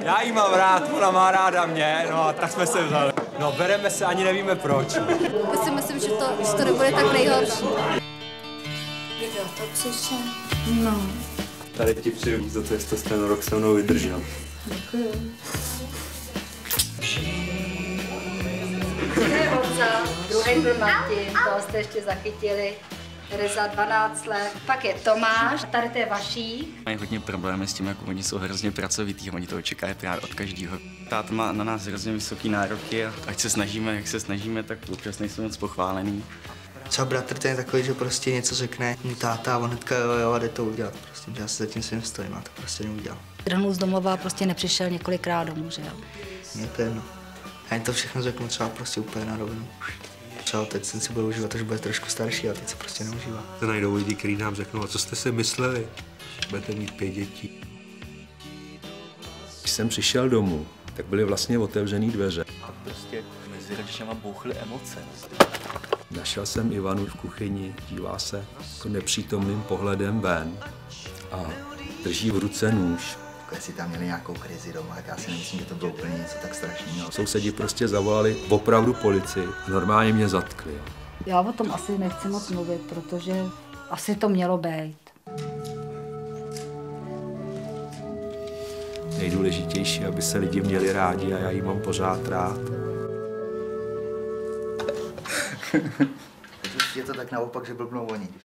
Já jí mám rád, ona má ráda mě, no a tak jsme se vzali. No, bereme se, ani nevíme proč. Já si myslím, že to nebude tak nejhorší. Kdo to přišel? No. Tady ti přeju za to, jestli jsi ten rok se mnou vydržel. Děkuji. To je Honza, druhý byl Martin, toho jste ještě zachytili. Tereza 12 let, pak je Tomáš, tady to je Vašík. Mají hodně problémy s tím, jak oni jsou hrozně pracovitý, oni to očekají právě od každého. Táta má na nás hrozně vysoký nároky a ať se snažíme, jak se snažíme, tak občas nejsou moc pochválený. Třeba bratr ten je takový, že prostě něco řekne mu táta a on hnedka jo a jde to udělat. Prostě, že já si zatím svým stojím a to prostě neudělal. Trhnul z domova prostě nepřišel několikrát domů, že jo? Mně to jedno. Já jim to všechno řeknu třeba prostě úplně na rovinu. Třeba teď jsem si budu užívat, až bude trošku starší a teď se prostě neužívá. To najdou lidi, kteří nám řeknou, a co jste si mysleli? Budete mít 5 dětí. Když jsem přišel domů, tak byly vlastně otevřený dveře. A prostě mezi rodičema bouchly emoce. Našel jsem Ivanu v kuchyni, dívá se jako nepřítomným pohledem ven a drží v ruce nůž. Jestli tam měli nějakou krizi doma, tak já si nemyslím, že to bylo úplně něco tak strašného. Sousedi prostě zavolali opravdu policii a normálně mě zatkli. Já o tom asi nechci moc mluvit, protože asi to mělo být. Nejdůležitější, aby se lidi měli rádi a já jí mám pořád rád. Je to tak naopak, že blbnou oni.